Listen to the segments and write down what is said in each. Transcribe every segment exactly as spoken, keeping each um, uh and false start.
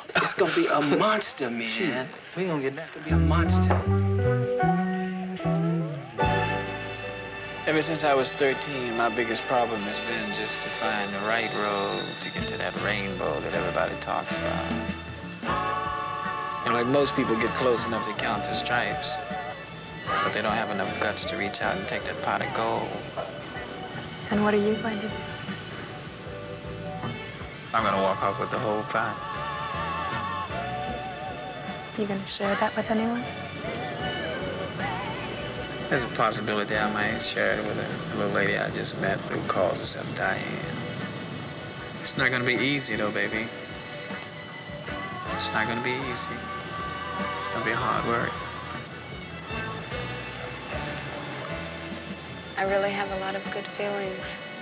It's gonna be a monster, man. Shit, we gonna get that. It's gonna be a monster. Ever since I was thirteen, my biggest problem has been just to find the right road to get to that rainbow that everybody talks about. You know, like most people get close enough to count the stripes, but they don't have enough guts to reach out and take that pot of gold. And what are you going to do? I'm gonna walk off with the whole pot. Are you going to share that with anyone? There's a possibility I might share it with a little lady I just met who calls herself Diane. It's not gonna be easy though, baby. It's not gonna be easy. It's gonna be hard work. I really have a lot of good feelings.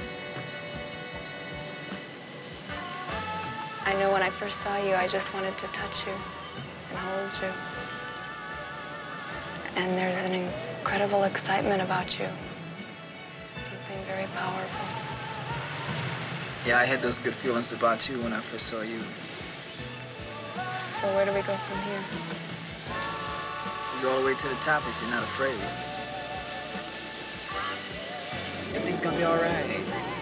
I know when I first saw you, I just wanted to touch you and hold you. And there's an incredible excitement about you. Something very powerful. Yeah, I had those good feelings about you when I first saw you. So where do we go from here? We go all the way to the top if you're not afraid. Everything's gonna be all right.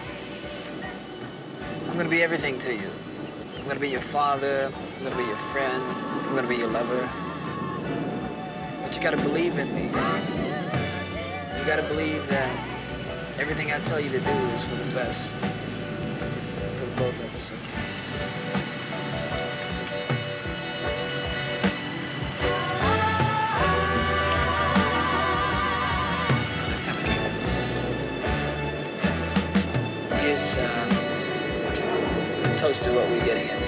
I'm gonna be everything to you. I'm gonna be your father, I'm gonna be your friend, I'm gonna be your lover. But you gotta believe in me. You gotta believe that everything I tell you to do is for the best. For the both of us, okay? Let's have a drink. Here's uh, a toast to what we're getting into.